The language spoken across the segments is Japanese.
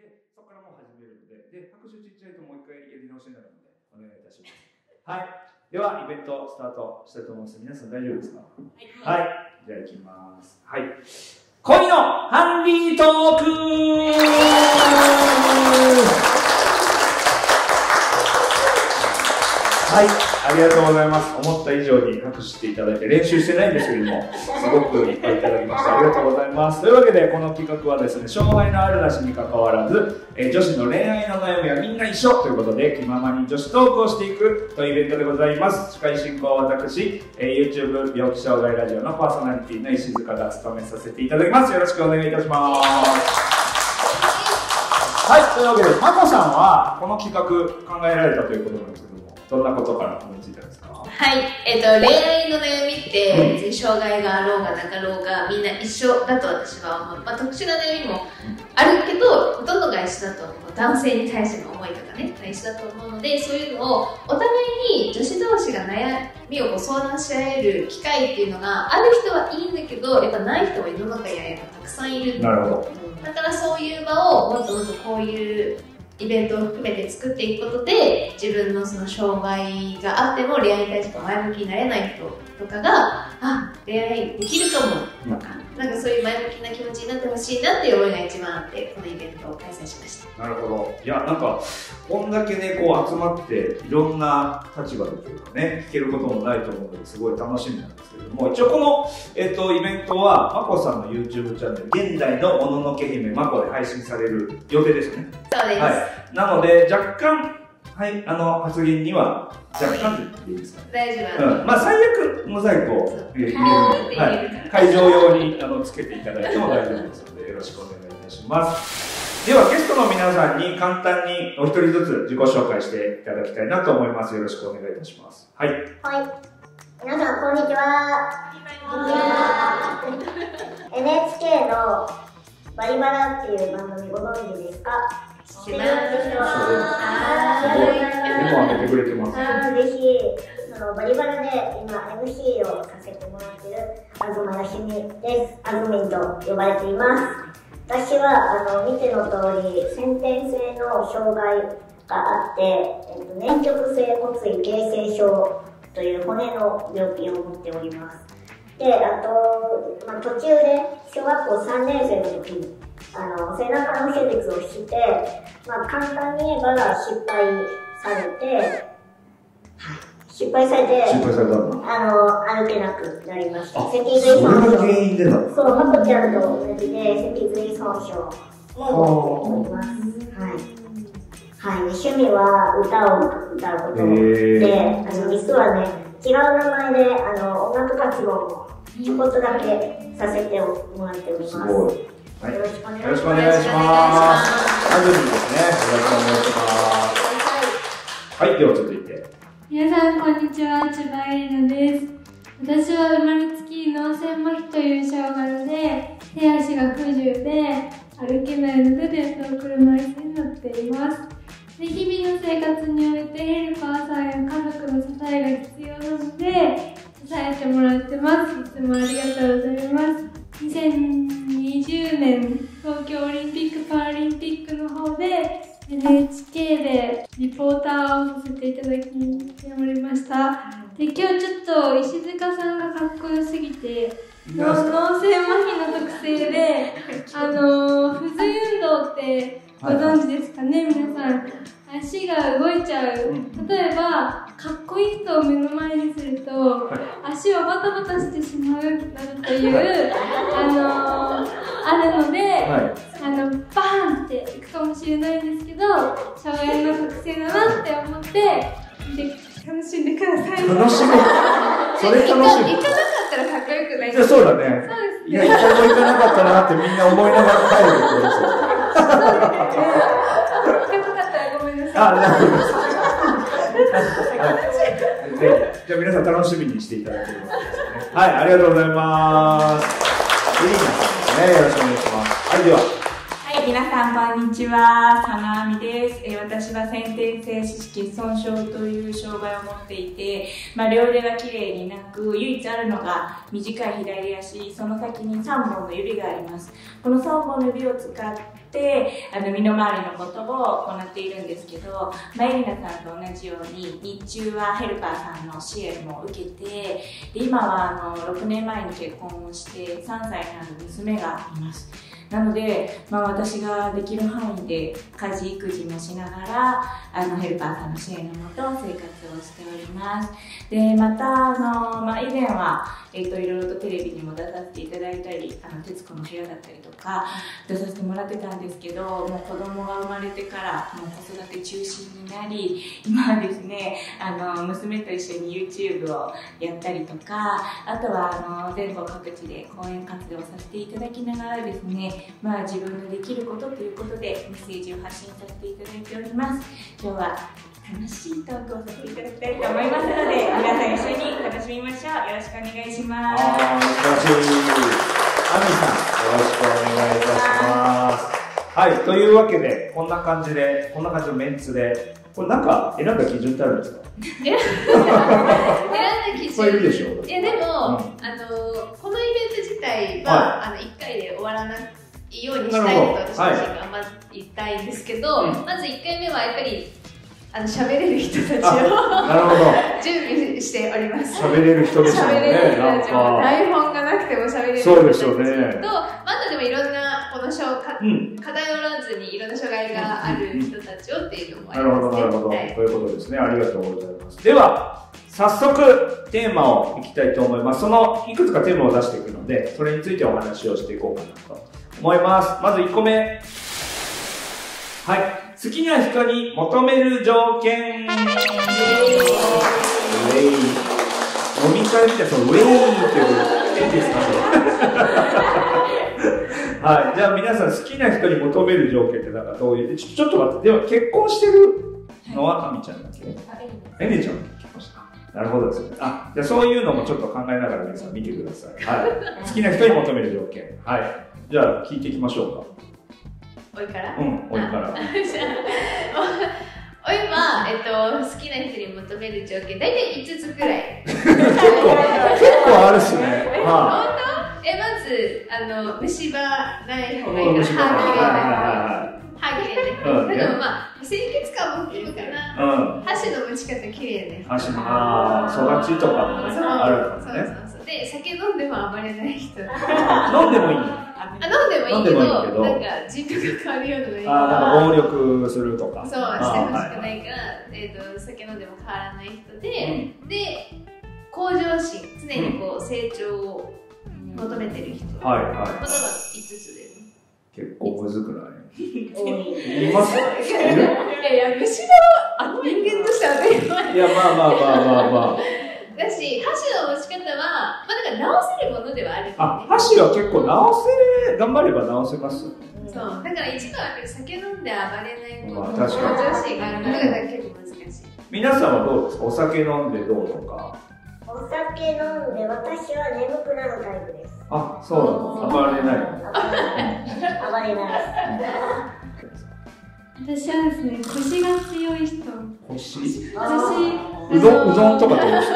で、そこからもう始めるので、拍手ちっちゃいともう一回やり直しになるので、お願いいたします。はい。では、イベントスタートしたいと思います。皆さん大丈夫ですか？はい。じゃあ行きます。はい。恋のハンディトークはい、ありがとうございます。思った以上に拍手していただいて、練習してないんですけれども、すごくいっぱいいただきました。ありがとうございます。というわけで、この企画はですね、障害のあるなしに関わらず、女子の恋愛の悩みはみんな一緒ということで、気ままに女子トークをしていくというイベントでございます。司会進行は私、YouTube 病気障害ラジオのパーソナリティの石塚が務めさせていただきます。よろしくお願いいたします。はい、というわけで、まこさんはこの企画考えられたということなんですけども、どんなことから思いついたんですか？ はい、恋愛の悩みって別に障害があろうがなかろうがみんな一緒だと私は思う。特殊な悩みもあるけど、ほとんどが一緒だと思う。男性に対しての思いとかね、一緒だと思うので、そういうのをお互いに女子同士が悩みを相談し合える機会っていうのがある人はいいんだけど、やっぱない人は世の中にはやっぱたくさんいる。 なるほど。 だからそういう場をもっともっとこういうイベントを含めて作っていくことで、自分のその障害があっても恋愛に対して前向きになれない人とかが、恋愛できるかもとか、なんかそういう前向きな気持ちになってほしいなっていう思いが一番あって、このイベントを開催しました。 なるほど。いや、なんかこんだけね、こう集まっていろんな立場というかね、聞けることもないと思うので、すごい楽しみなんですけれども、一応この、イベントはまこさんの YouTube チャンネル、現代のもののけ姫まこで配信される予定ですよね。 そうです。 はい。なので、若干、はい、発言には、若干で言っていいですかね。 大丈夫。 まあ、最悪、モザイクを入れるので、はい、会場用につけていただいても大丈夫ですので、よろしくお願いいたします。では、ゲストの皆さんに簡単にお一人ずつ自己紹介していただきたいなと思います。よろしくお願いいたします。はい。 はい。皆さん、こんにちは。NHK のバリバラっていう番組ご存知ですか？ 知らないでしょ。 でも上げてくれてます。 ぜひ、バリバラで今 MC をさせてもらっている東よしみです。あずみんと呼ばれています。私は見ての通り先天性の障害があって、粘局性骨髄形成症という骨の病気を持っております。で、あと、途中で小学校3年生の時に背中の手術をして、簡単に言えば失敗されて、歩けなくなりました。脊髄損傷。それが原因でだ。そう、まこちゃんと同じで脊髄損傷も持っております。はい。趣味は歌を歌うことで、実はね、違う名前で音楽活動もちょこっとだけさせてもらっております。 はい、 よろしくお願いします。 よろしくお願いします。あずみですね。よろしくお願いします。はい、では続いて。 皆さんこんにちは、千葉絵里奈です。私は生まれつき脳性麻痺という障害で、手足が不自由で歩けないので電動車椅子に乗っています。で、日々の生活においてヘルパーさんや家族の支えが必要なので支えてもらってます。いつもありがとうございます。2020年東京オリンピック・パラリンピックの方で NHK でリポーターをさせていただきおりました。で、今日ちょっと石塚さんがかっこよすぎて脳性麻痺の特性で不随運動ってご存知ですかね、皆さん。足が動いちゃう。例えば、かっこいい人を目の前にすると、足をバタバタしてしまうなどという、あるので、バーンっていくかもしれないんですけど、障害の特性だなって思って、楽しんでください。 楽しみ。それ楽しみ。 行かなかったらかっこよくないですか？ そうだね。 そうですね。 いや、一回も行かなかったなってみんな思いながら帰るってことですよ。なるほど。じゃあ皆さん楽しみにしていただければですね。はい、ありがとうございます。エリーナさんですね。よろしくお願いします。はい、では。 ははい、皆さんこんにちは、佐野亜美です。私は先天性四肢欠損症という障害を持っていて、両腕がきれいになく、唯一あるのが短い左足、その先に3本の指があります。この3本の指を使って身の回りのことを行っているんですけど、エリナさんと同じように日中はヘルパーさんの支援も受けて、で今は6年前に結婚をして3歳になる娘がいます。なので、私ができる範囲で家事育児もしながらヘルパーさんの支援のもと生活をしております。でまた以前はいろいろとテレビにも出させていただいたり、徹子の部屋だったりとか出させてもらってたんですけど、もう子供が生まれてからもう子育て中心になり、今はですね娘と一緒に YouTube をやったりとか、あとは全国各地で講演活動をさせていただきながらですね、自分のできることということでメッセージを発信させていただいております。今日は楽しいトークをさせていただきたいと思いますので、皆さん一緒に楽しみましょう。よろしくお願いします。 素晴らしい。亜美さん、よろしくお願いいたします。はい、というわけで、こんな感じのメンツで、これなんか選んだ基準ってあるんですか？ 選んだ基準。 いるでしょ。 いやでも、このイベント自体は、1回で終わらないようにしたいと私自身が言いたいんですけど、まず1回目はやっぱり喋れる人たちを準備しております。 喋れる人ですよね。 喋れる人たちも台本がなくても喋れる人たちと、あとでもいろんなこの偏らずにいろんな障害がある人たちをっていうのもありますね。 なるほど、ということですね。ありがとうございます。では、早速テーマをいきたいと思います。そのいくつかテーマを出していくので、それについてお話をしていこうかなと思います。まず1個目。はい。好きな人に求める条件。飲み会みたいな、そのウェイっていういいですかはい。じゃあ皆さん、好きな人に求める条件ってなんかどういう、ちょっと待って、でも結婚してるのは亜美ちゃんだっけ？エネちゃん結婚した。なるほどですね。じゃあそういうのもちょっと考えながら皆さん見てください。はい。好きな人に求める条件。はい。じゃあ聞いていきましょうか。 おいから？ おいから。 おいは、好きな人に求める条件、大体5つくらい。 結構あるしね。 本当？まず、虫歯ない方がいいから、歯綺麗ね。でも清潔感もいいかな。箸の持ち方綺麗ね。 箸の、育ちとかもね、あるからね。 そう。で、酒飲んでも暴れない人。飲んでもいいの？ 飲んでもいいけど、なんか人格が変わるようなのがいいから。 なんか暴力するとか。 そう、してほしくないから、酒飲んでも変わらない人で、向上心、常に成長を求めてる人。この5つで。 結構むずくない？います？ いや、むしろ、人間としては当たり前。 いや、まあ。 だし、箸の持ち方は、だから直せるものではあるけどね。 箸は結構頑張れば直せます。 そう。だから一番は酒飲んで暴れないこと、 確かに。 向上心があるのが結構難しい。 皆さんはどうですか？お酒飲んでどうとか。 お酒飲んで私は眠くなるタイプです。 そうなの？暴れないの？ 暴れない。 私はですね、腰が強い人。 腰？ 私、 うどんとかどうですか？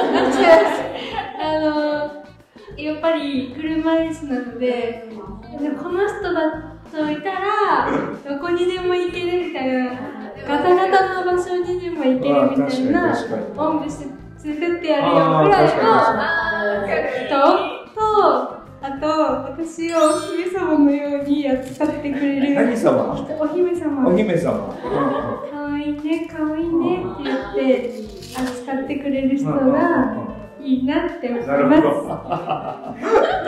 やっぱり車椅子なので、この人だといたらどこにでも行けるみたいな、ガタガタの場所にでも行けるみたいな、おんぶして連れてってやるよくらいの人と、あと私をお姫様のように扱ってくれる。 何様？ お姫様。 お姫様。 かわいいね、かわいいねって言って扱ってくれる人がいいなって思います。 なるほど。 でも確か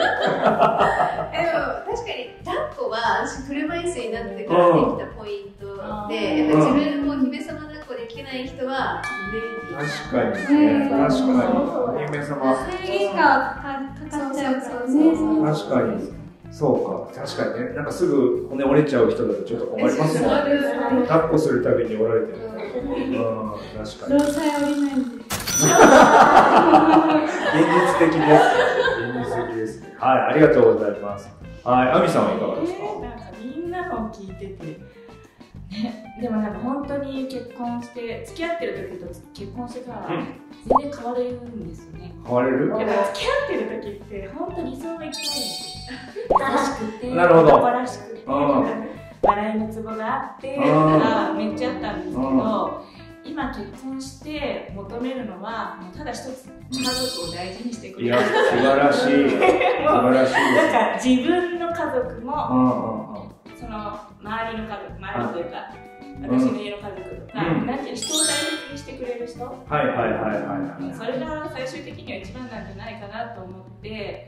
に抱っこは私車椅子になってからできたポイントで、やっぱ自分も姫様抱っこできない人は確かにね、確かにお姫様制限がかかっちゃうからね。 確かにそうか、確かにね、なんかすぐ骨折れちゃう人だとちょっと困りますもんね。抱っこするたびに折られてる。確かに。 労災降りないんで。 現実的です。現実的ですね。はい、ありがとうございます。 はい、亜美さんはいかがですか？ なんかみんなの聞いてて、ね、でもなんか本当に結婚して付き合ってる時と結婚してから全然変われるんですよね。 変われる？ やっぱ付き合ってる時って本当理想がいっぱいあるんですよ。優しくて、 なるほど男らしくて、笑いのツボがあってとかめっちゃあったんですけど、今結婚して求めるのはもうただ一つ、家族を大事にしてくれる。 いや、素晴らしい。素晴らしいです。 なんか自分の家族も、その周りの家族、周りというか、私の家の家族とか、なんていう人を大切にしてくれる人、それが最終的には一番なんじゃないかなと思って、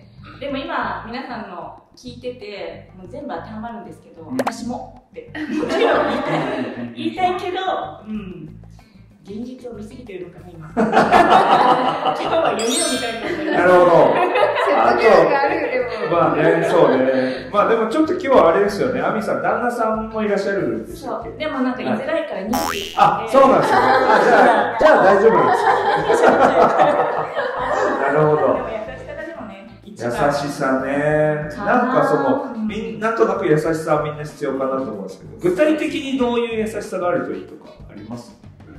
でも今皆さんの聞いててもう全部当てはまるんですけど、私もってもちろん言いたいけど、現実を見すぎてるのかな今。今日は夢を見たいと思います。 なるほど。 説得力あるよでも。 まあね、そうね。まあでもちょっと今日はあれですよね。亜美さん、旦那さんもいらっしゃるんですよ。 そう。でもなんか言いづらいから2匹。 あ、そうなんですよ。じゃあ大丈夫です。なるほど。優しさね。なんかその、なんとなく優しさはみんな必要かなと思うんですけど、具体的にどういう優しさがあるといいとかあります？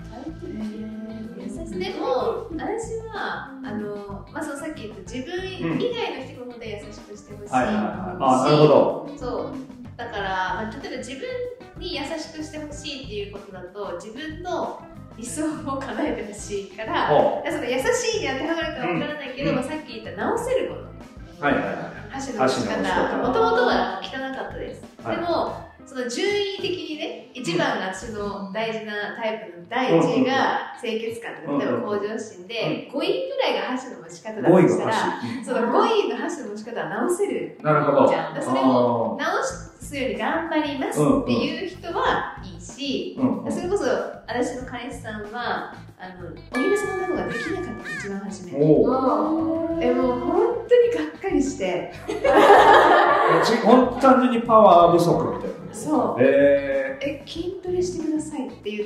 でも私はまあ、そのさっき言った自分以外の人のことで優しくしてほしいし、 なるほど。 そうだから、まあ、例えば自分に優しくしてほしいっていうことだと自分の理想を叶えてほしいから、その優しいに当てはまるかわからないけど、さっき言った直せるもの、箸の持ち方、もともとは汚かったです。でもその順位的にね、1番が私の大事なタイプの第1位が清潔感とか、例えば向上心で、5位ぐらいが箸の持ち方だとしたら、その5位の箸の持ち方は直せるじゃん。それを直すより頑張りますっていう人はいいし、それこそ私の彼氏さんはお姫様などができなかった、一番初め。もう本当にがっかりして。 本当単純にパワー不足みたいな。 そう。筋トレしてくださいって言って、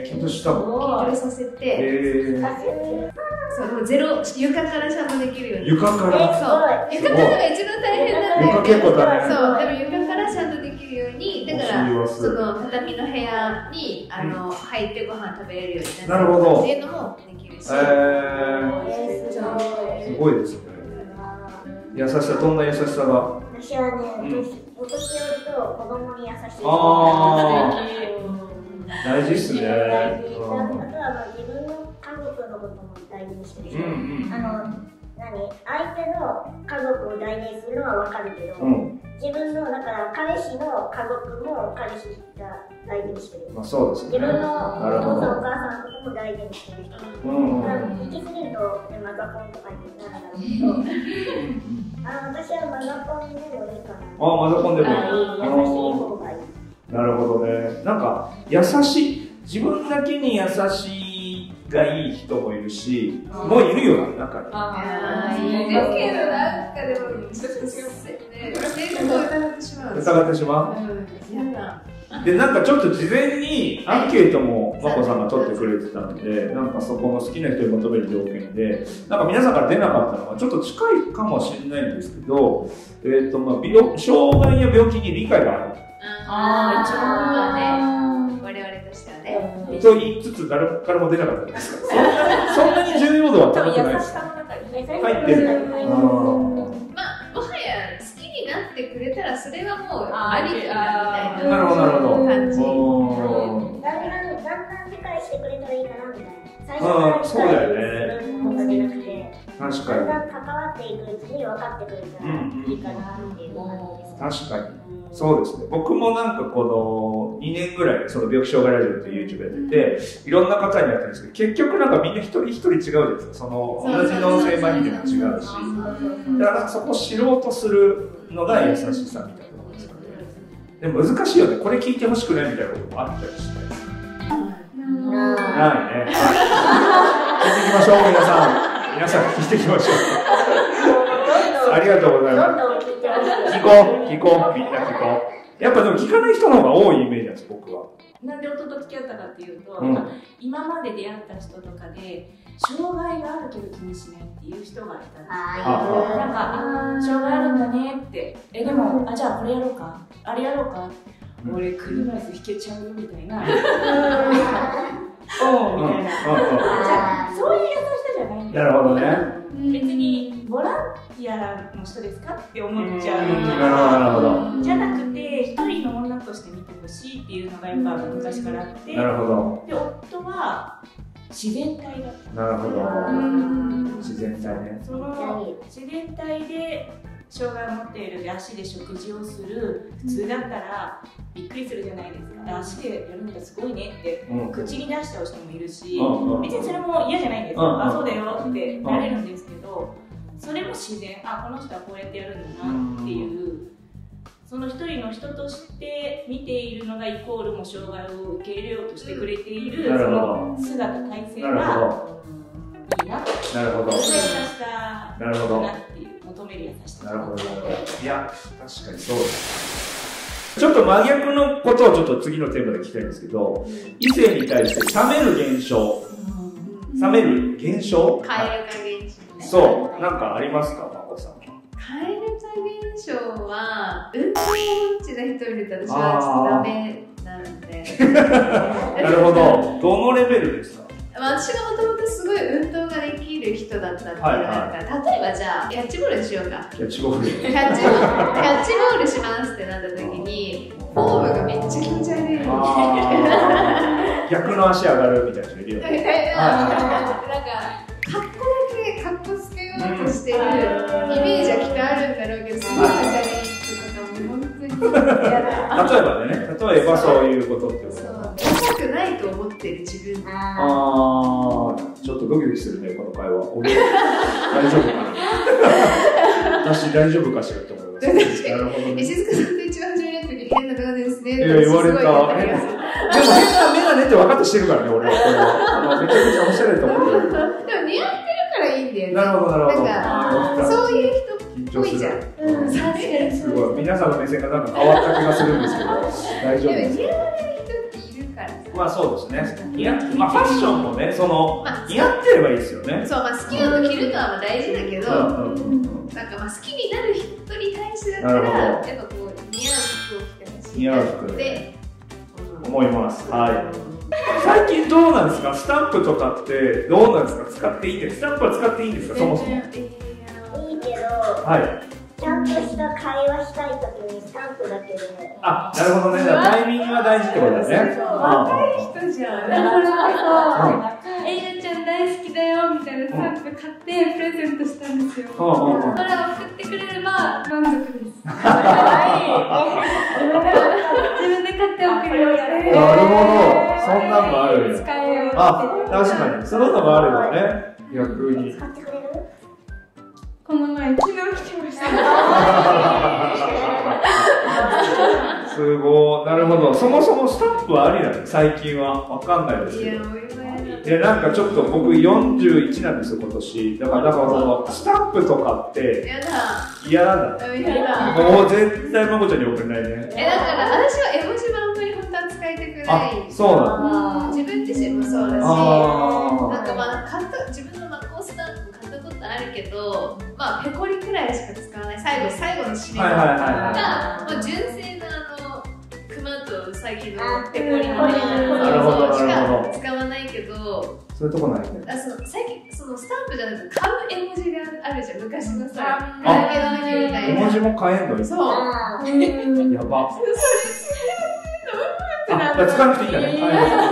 筋トレしたの？ 筋トレさせて、そう、ゼロ、床からちゃんとできるように。 床から？ そう。床からが一番大変なんだよね。 床結構大変。 そう、でも床からちゃんとできるように、だから、その畳の部屋に、入ってご飯食べれるようになるっていうのもできるし。すごいですね。優しさ、どんな優しさが？ 私はね、お年寄りと子供に優しい。 大事っすね。 あとは自分の家族のことも大事にしてるし、相手の家族を大事にするのは分かるけど、自分のだから彼氏の家族も彼氏が大事にしてる。 そうですね。 自分のお父さんお母さんのことも大事にしてる人。行き過ぎるとマザコンとかになるんだろうけど、私はマザコンでもいいかな。 マザコンでもいい。 優しい方がいい。 なるほどね。なんか優しい、自分だけに優しいがいい人もいるし、もういるよね、中に。 いいだけどなんかでもちょっと性格を疑ってしまう。 疑ってしまう。で、なんかちょっと事前にアンケートもまこさんが取ってくれてたんで、なんかそこの好きな人に求める条件で、なんか皆さんから出なかったのはちょっと近いかもしれないんですけど、障害や病気に理解がある。 一番ね、我々としてはね。 と言いつつ誰からも出なかったんですか？そんなに重要度は高くないですか？入ってる。 まあ、もはや好きになってくれたらそれはもうありきだみたいな感じ。 だんだん理解してくれたらいいかなみたいな。最初からそうだよね。 ものじゃなくて、 確かに。 だんだん関わっていくうちに分かってくれたらいいかなっていう感じです。 確かに。そうですね。僕もなんかこの2年ぐらいその病気障害ラジオっていう YouTube やってて、いろんな方にやってるんですけど、結局なんかみんな一人一人違うじゃないですか。その同じ脳性麻痺でも違うし、だからそこを知ろうとするのが優しさみたいなものですかね。でも難しいよね。これ聞いてほしくないみたいなこともあったりして。ないね。聞いていきましょう、皆さん。皆さん聞いていきましょう。ありがとうございます。聞こう、みんな聞こう。 やっぱでも聞かない人の方が多いイメージなんです、僕は。 なんで夫と付き合ったかっていうと、 うん今まで出会った人とかで障害があるけど気にしないっていう人がいたんですよ。 あなんか障害あるんだねって、でもじゃあこれやろうか、あれやろうか、俺車椅子引けちゃうよみたいな、おうみたいな、じゃあそういう優しさじゃないんだよ。 なるほどね。 別にボランティアの人ですかって思っちゃう。 なるほど。 じゃなくて一人の女として見てほしいっていうのがやっぱ昔からあって、 なるほど。 で夫は自然体だった。 なるほど。自然体ね。 その自然体で障害を持っているで足で食事をする、普通だったらびっくりするじゃないですか。足でやるんだすごいねって口に出しちゃう人もいるし、別にそれも嫌じゃないんですよ。あ、そうだよってなれるんですけど、それも自然、あ、この人はこうやってやるんだなっていう、その一人の人として見ているのがイコールも障害を受け入れようとしてくれているその姿、体制がいいな。 なるほど。 優しさなるほど。 なっていう、求める優しさ。 なるほど。いや、確かにそうです。ちょっと真逆のことをちょっと次のテーマで聞きたいんですけど、異性に対して冷める現象。冷める現象？ 蛙化現象ね。 そう、なんかありますか、まこさん。 蛙化現象は、運動音痴な人いると私はちょっとダメなんで。 なるほど。どのレベルですか？ 私がもともとすごい運動ができる人だったっていうのがあるから、例えばじゃあ、キャッチボールしようか。 キャッチボール。 キャッチボールしますってなった時に、フォームがめっちゃ気持ち悪い。 逆の足上がるみたいな人いるよね。 みたいな、なんか、格好だけ格好つけようとしてるイメージはきっとあるんだろうけど、すごいダジャレとかもう本当に嫌だ。 例えばね、例えばそういうことってこと。 ダサくないと思ってる自分。 ちょっとドキドキするね、この会話。俺、大丈夫かな私大丈夫かしらと思います。なるほどね。 静香さんと一番初めにやった時変なメガネですね。 言われた。でも変なメガネって分かってしてるからね、俺は。めちゃくちゃおしゃれと思ってる。 でも似合ってるからいいんだよね。 なるほど、なるほど。 なんか、そういう人っぽいじゃん。 すごい。皆さんの目線がなんか変わった気がするんですけど、大丈夫です。 でも似合わない人っているからさ。 まあそうですね。まあファッションもね、その、似合ってればいいですよね。 そう、まあ好きなの着るのはまあ大事だけど、なんかまあ好きになる人に対してだったら、やっぱこう、似合う服を着てほしいなって思います。はい。最近どうなんですか？スタンプとかってどうなんですか？使っていいんですか？スタンプは使っていいんですか？そもそも。 いいけど、 はい。 ちゃんとした会話したいときにスタンプだけで。 あ、なるほどね。タイミングが大事ってことですね。 若い人じゃん。だからさ、エイナちゃん大好きだよみたいなスタンプ買ってプレゼントしたんですよ。それを送ってくれれば満足です。自分で買って送りました。 なるほど。そんなんもあるよ。 使えよ。 あ、確かに。そののもあるよね。逆に。 使ってくれる？ この前、昨日来てました。 すごい。なるほど。そもそもスタンプはありなの？最近は。わかんないですけど。なんかちょっと僕41なんですよ、今年。だからその、スタンプとかって、嫌なんだ。もう絶対まこちゃんに送れないね。 だから私は絵文字もあんまり本当は使いたくない。 そうなの？自分自身もそうだし、なんかまあ自分のマコスタンプ買ったことあるけど、まあペコリくらいしか使わない。最後の締めが、純正な熊とウサギのペコリのしか使わないけど、 そういうとこないね。 最近そのスタンプじゃなくて買う絵文字があるじゃん、昔のさ、だけの時みたいな。 絵文字も変えんの？ そう。 やば。使わなくていいんだね。 人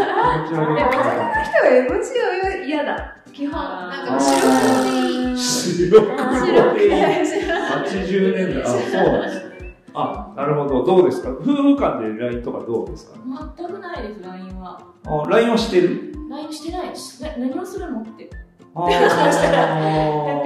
は絵文字は嫌だ。基本、なんか白黒でいい。 白黒でいい。80年代。あ、そうなんですね。あ、なるほど。どうですか？夫婦間で LINE とかどうですか？ 全くないです、LINE は。 LINE はしてる？ LINE してない。何をするのって。 だって、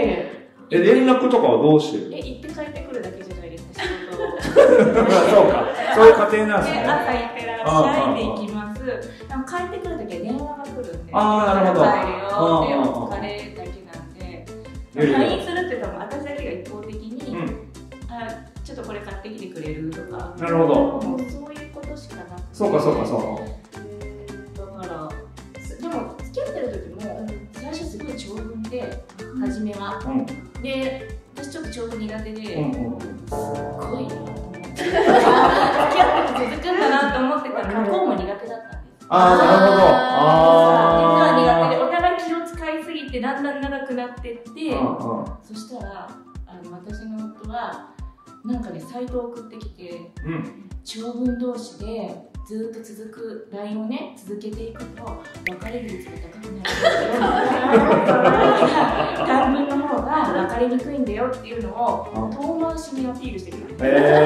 連絡とかはどうしてる？ 行って帰ってくるだけじゃないですか、仕事を。 そうか。そういう家庭なんですね。 朝行ってらっしゃいで行きます。帰ってくるときは電話が来るんで。 なるほど。 帰るよってお疲れだけなんで。LINE するって言ったら私だけが一方的に、 ちょっとこれ買ってきてくれるとか。 なるほど。 もうそういうことしかなくて。 そうかそうかそうか。 だからでも付き合ってる時も最初すごい長文で初めは。で私ちょっと長文苦手で、すごいなと思って付き合っても続くんだなと思ってたら向こうも苦手だったんです。 ああ、なるほど。 苦手でお互い気を使いすぎてだんだん長くなってって、そしたら私の夫はなんかねサイトを送ってきて、長文同士でずっと続く LINE をね続けていくと別れる率が高くなるんだよ短文の方が別れにくいんだよっていうのを遠回しにアピールしてくる。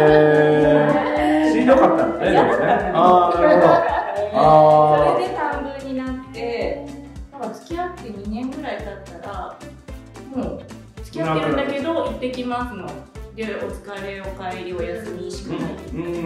しんどかったんだね。ああ、なるほど。 それで短文になって、なんか付き合って2年ぐらい経ったら、もう付き合ってるんだけど行ってきますの。で、お疲れ、お帰り、お休みしかない。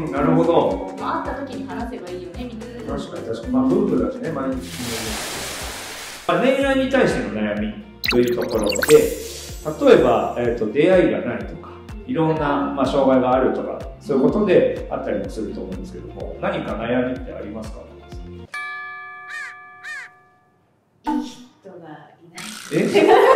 なるほど。 まあ会った時に話せばいいよねみたいな。 確かに確かに。まあ夫婦だしね、毎日。恋愛に対しての悩みというところで、例えば、出会いがないとか、いろんな、障害があるとか、そういうことであったりもすると思うんですけども、何か悩みってありますか？ いい人がいない。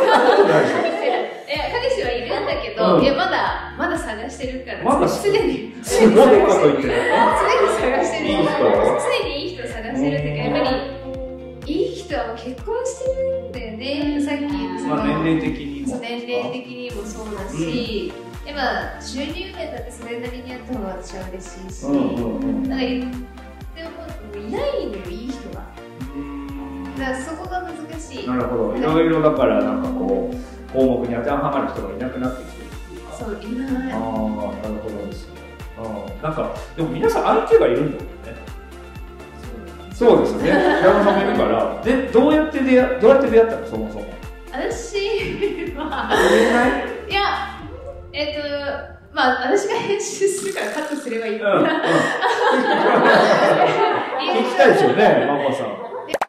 彼氏はいるんだけど、いやまだ探してるから。 まだすでにすごいこと言ってる。 常に探してる。 いい人。 常にいい人を探してるっていうか、やっぱりいい人はもう結婚してるんだよね。さっき年齢的にも。 年齢的にもそうだし、今収入面だってそれなりにあった方が私は嬉しいし、なんか言ってもいないのよ、いい人が。だからそこが難しい。 なるほど。いろいろだからなんかこう項目に当てはまる人がいなくなってきてるっていうか。 そう、いない。 ああ、なるほどですね。なんかでも皆さん相手がいるんだもんね。そうですよね。平野さんもいるから。で、どうやって出会ったのそもそも。 私は言えない？ いや、私が編集するからカットすればいいのかな。 聞きたいですよね、ママさん。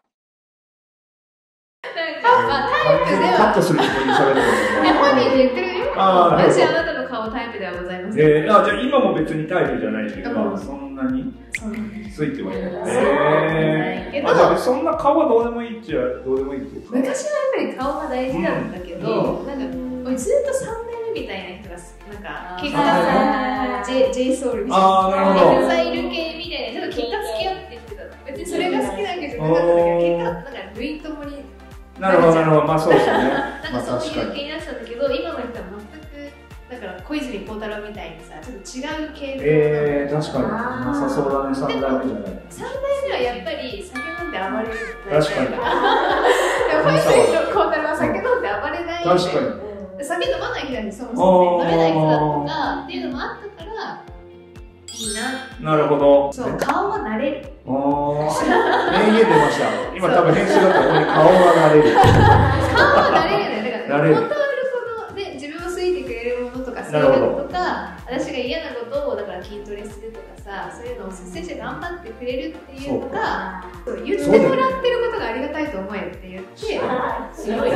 タイプではカットするつもりに喋ってますね。 本人で言ってるよ。私あなたの顔タイプではございません。 じゃあ今も別にタイプじゃないけど、そんなについてはいない。じゃあそんな顔はどうでもいいっちゃどうでもいいっていうか。 昔はやっぱり顔が大事なんだけど、なんかずっと3年目みたいな人がなんか結果さ、JSOUL みたいなさいる系みたいな、ちょっと結果付き合って言ってた。別にそれが好きなわけじゃなかったんだけど、結果なんか類ともに。 なるほどなるほど、まあそうですよね。 なんかそういう系になっちゃうんだけど、今の人は全くだから小泉孝太郎みたいにさ、ちょっと違う系統。確かになさそうだね。3代目じゃない。3 代目はやっぱり酒飲んで暴れる。 確かに。 でも小泉孝太郎は酒飲んで暴れない。 確かに。 酒飲まない人なんでそもそもね、飲めない人だとかっていうのもあったからいいな。 なるほど。 そう、顔は慣れる。 名言出ました。今多分編集だったら顔は慣れる。 顔は慣れるね。だから本当はこのね、自分を好いてくれるものとか好きなこととか、私が嫌なことをだから筋トレするとかさ、そういうのを率先して頑張ってくれるっていうのが、言ってもらってることがありがたいと思えって言って、すごい。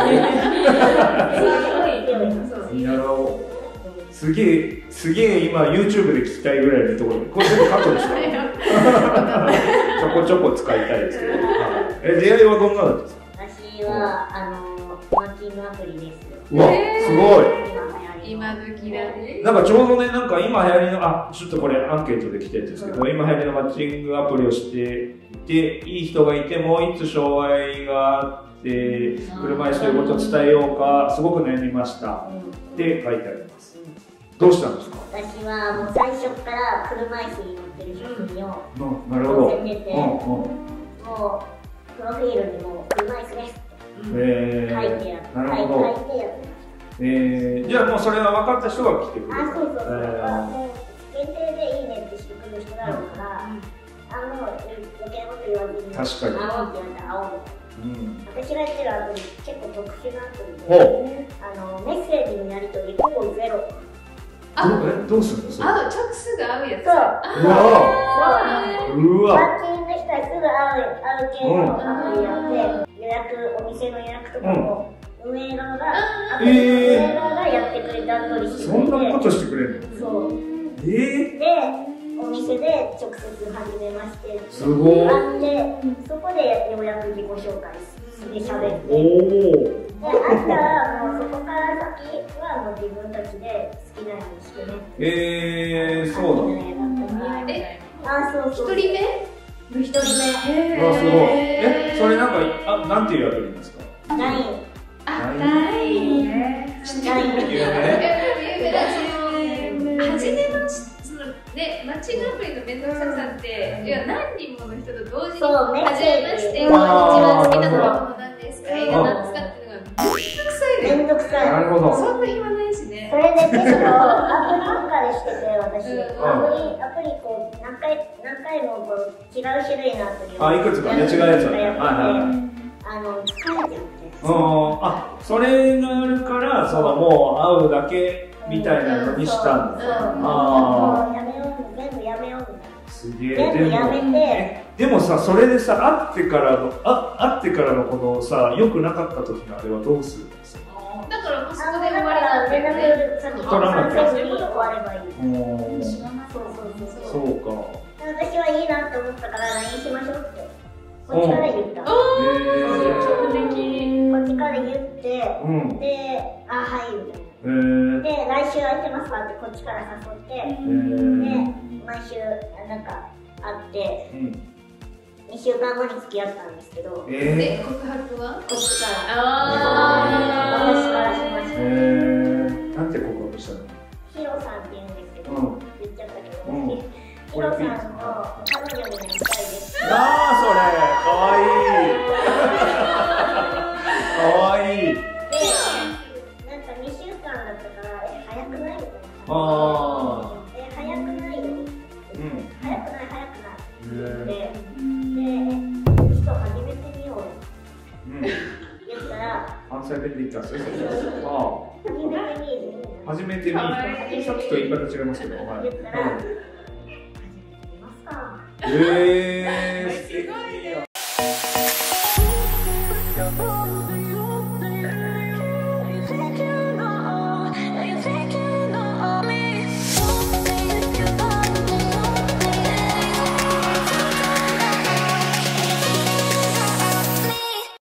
なるほど。すげえ今 YouTube で聞きたいぐらいのところで、これ全部カットですか？ちょこちょこ使いたいですけど。出会いはどんなだったんですか？ 私はマッチングアプリです。 うわ、すごい。 今時だね。 なんかちょうどね、なんか今流行りの、ちょっとこれアンケートで来たやつですけど、今流行りのマッチングアプリをしていて、いい人がいてもいつ障害があって車椅子ということを伝えようかすごく悩みましたって書いてあります。どうしたんですか？ 私はもう最初から車椅子に乗ってる職人を乗せてて、もうプロフィールにも車椅子ですって書いてやって、 じゃあもうそれが分かった人が来てくれる。 そう限定でいいねってしてくる人があるから、余計なこと言わずに、 確かに。 会おうって言われたら会おう。私がやってるアプリ結構特殊なアプリで、メッセージのやり取りほぼゼロ。 どうするんですか？ 直すぐ会うやつ。 うわ。 マッチングしたらすぐ会う系のアプリやって、お店の予約とかも、 運営側がやってくれて段取りしてくれて、 そんなことしてくれるの？ そうで、お店で直接始めましてすごい。 会って、そこでようやく自己紹介して喋って、で、あったらもうそこから先はもう自分たちで好きなようにしてね。 そうなの？ あ、そうそう。 一人目？ 一人目。 すごい。それなんか、なんていうアプリですか？ LINE。 初めまして、マッチングアプリの面倒くささって、いや何人もの人と同時に初めまして、一番好きな食べ物なんですか、映画なんですかっていうのがめんどくさい。 なるほど。 そんな暇ないしね。 それで結構アプリばっかりしてて、私。アプリこう、何回もこう違う種類のアプリを。 いくつかね、違うやつだね。 疲れちゃって。 それがあるから、もう会うだけみたいなのにしたんだ。 やめよう、全部やめようみたいな。 すげえ。 全部やめて。 でもさ、それでさ、会ってからのこのさ、良くなかった時のあれはどうするんですか？ だからそこで終わりなんだよね。 取らなきゃ。 終わればいい。 そうか。 私はいいなって思ったから LINE しましょうって。こっちから言った。こっちから言って、で、はいみたいな。で、来週空いてますかってこっちから誘って、で、毎週なんか会って、2週間後に付き合ったんですけど、 で、告白は？ こっちから。私からしました。 なんて告白したの？ ヒロさんって言うんですけど、言っちゃったけど、ヒロさんの彼女になりたいです。 それ、かわいい。かわいい。で、 なんか2週間だったから、早くないみたいな。早くないよ。早くない。で、ちょっと始めてみよう。言ったら、 関西弁で言ったんですよ。始めてみ。さっきと言い方違いますけど。 言ったら、始めてみますか。